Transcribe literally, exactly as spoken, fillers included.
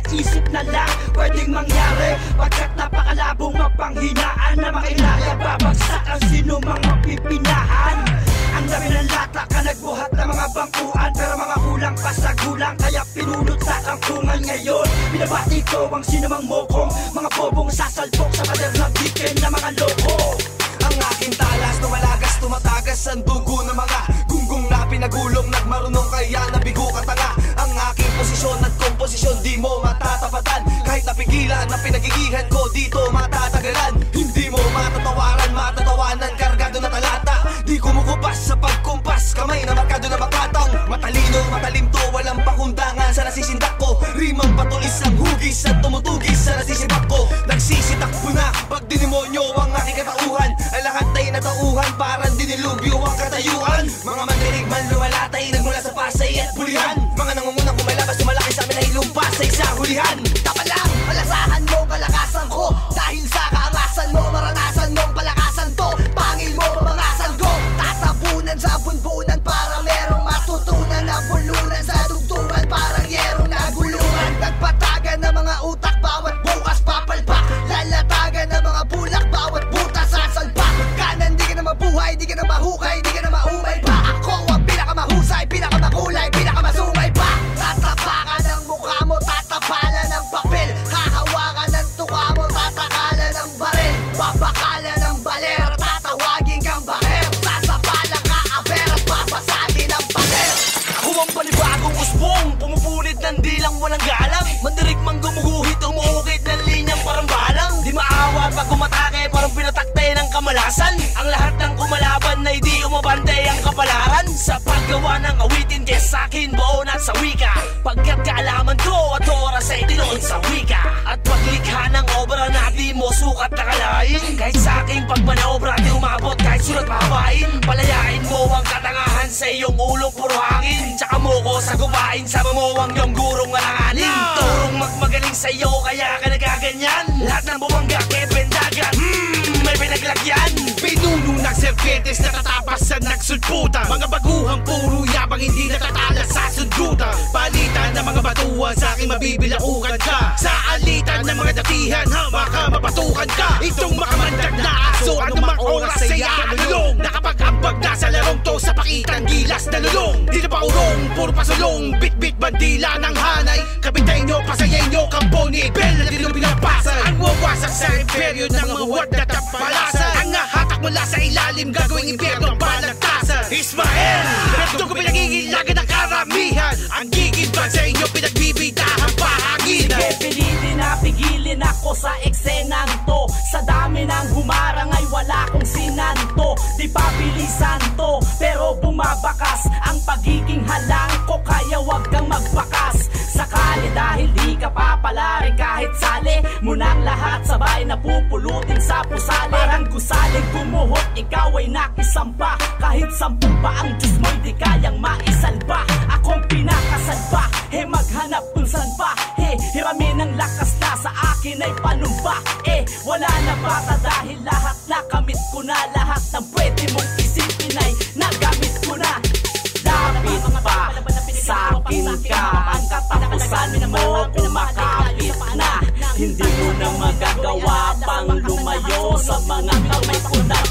isip na lang pwedeng mangyari, pagkat napakalabong mapanghinaan na makilaya, babagsak ang sino mang mapipinahan. Ang dami ng lata ka nagbuhat ng mga bangkuan, pero mga kulang pa sa gulang, kaya pinulot sa kampungan ngayon. Binabati ko ang sinamang mokong, mga bobong sasalpok sa pader na bikin na mga loko. Ang aking talas, tumalagas, tumatagas ang dugo ng mga gunggong na pinagulong, nagmarunong kaya nabigo ka tanga. Ang aking posisyon at komposisyon di mo matatapatan, kahit napigilan na pinagigihan ko dito matatagalan. Hindi mo matatawaran, matatawanan, kargado na talata. Di kumukupas sa pagkumpas, kamay na markado na makatang. Matalino, matalim to, walang pakundangan sa nasisindak ko. Rimang patulis ang hugis at tumutugis sa nasisipak ko. Nagsisitakbo na pag dinimonyo ang aking katauhan, ang lahat ay natauhan, parang dinilubyo ang katayuan. Mga mandirig man lumalatay, nagmula sa Pasay at Bulihan. Mga nangungunang kumalabas, sumalaki sa amin ay lumpasay sa hulihan. Tapalang, malasahan mo, kalakasan ko, dahil sa kaangasan mo, maranasan mong palakasan to. Pangil mo, mamangasan ko, tatapunan sa bunbunan para merong matutunan. Ang bulunan sa dugtungan, parang yerong nagulungan. Nagpatagan ng mga utak, bawat bukas papalpak. Lalatagan ng mga bulak, bawat butas sasalpak. Kanan, di ka na mabuhay, di ka na mahukay, di ka na maumay pa. Ako ang pinakamahusay, pinakamakulay, pinakamasumay pa. Tatapakan ng mukha mo, tatapalan ng papel. Hahawakan ng tuka mo, tatakalan ng baril. Babakalan ng baler, tatawagin kang baher. Sasapalan ka, aber, at babasagin ang pader. Ako ang panibagong usbong, pumupunit ng dilang walang galang. Mandirig mang gumuguhit, umuukit ng linyang parang balang. Di maawa pag umatake, parang pinatakte ng kamalasan. Ang lahat ng kumalaban ay di umabante ang kapalaran. Sa paggawa ng awitin, kaya sa'kin buo na sa wika. Pagkat kaalaman ko at oras ay dinon sa wika. At paglikha ng obra na di mo sukat na kalain. Kahit sa aking pagmanobra di umabot kahit sulat mahabain. Palayain mo ang katangahan sa iyong ulong puro hangin. Tsaka mo ko sa gubain, sama mo ang iyong gurong alanganin. Turong magmagaling sa iyo kaya ka nagaganyan. Lahat ng bumangga kaya bendagan, hmm, may pinaglagyan. Pinuno ng serpientes na tatapas sa nagsulputan. Mga baguhang puro yabang hindi natatala sa sundutan. Palitan ng mga batuan sa aking mabibilaukan ka. Sa alitan ng mga datihan, ha, baka mapatukan ka. Itong makamandag na aso, anumang oras ay aalulong. Nakapag-ambag na sa larong to sa pakitang gilas na lulong. Di na pa urong, puro pasulong, bit-bit bandila ng hanay. Kabitay nyo, pasayay nyo, kamponi, bel na dilong pinapasay. Ang wawasak sa imperyo ng mga wadat at palasan. Ang nahatak mula sa ilalim, gagawing impyerno ang balagtasan. Ismael, ito ko pinag-iilagan ng karamihan. Ang gigibag sa inyo, pinagbibitahan pahanginan. Sige, pilitin na pigilin ako sa eksenang to. Sa dami ng humarang ay wala kong sinanto. Di pa bilisan to, pero bumabakas ang pagiging halang ko, kaya wag kang magbakas. Sakali dahil di ka papalarin kahit sali mo nang lahat sabay na pupulutin sa pusali. Parang gusaling gumuhot, ikaw ay nakisampa. Kahit sampung pa ang Diyos mo'y di kayang maisalba. Akong pinakasalba, he maghanap kung saan pa. He, hirami ng lakas na sa akin ay panumpa. Eh, wala na bata dahil lahat nakamit ko na. Lahat ng pwede mong isipin ay nagamit ko na. Lapit pa, sa akin ka, ang katapusan mo kumakapit na. Hindi mo na magagawa pang lumayo sa mga kamay ko na